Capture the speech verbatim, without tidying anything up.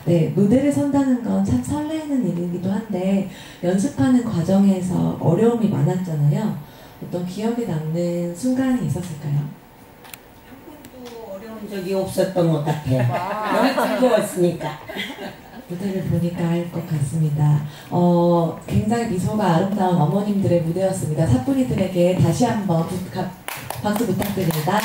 네, 무대를 선다는 건 참 설레는 일이기도 한데 연습하는 과정에서 어려움이 많았잖아요. 어떤 기억에 남는 순간이 있었을까요? 한 번도 어려운 적이 없었던 것 같아요. 너무 즐거웠으니까. 무대를 보니까 알 것 같습니다. 어, 굉장히 미소가 아름다운 어머님들의 무대였습니다. 사뿐이들에게 다시 한번 부, 가, 박수 부탁드립니다.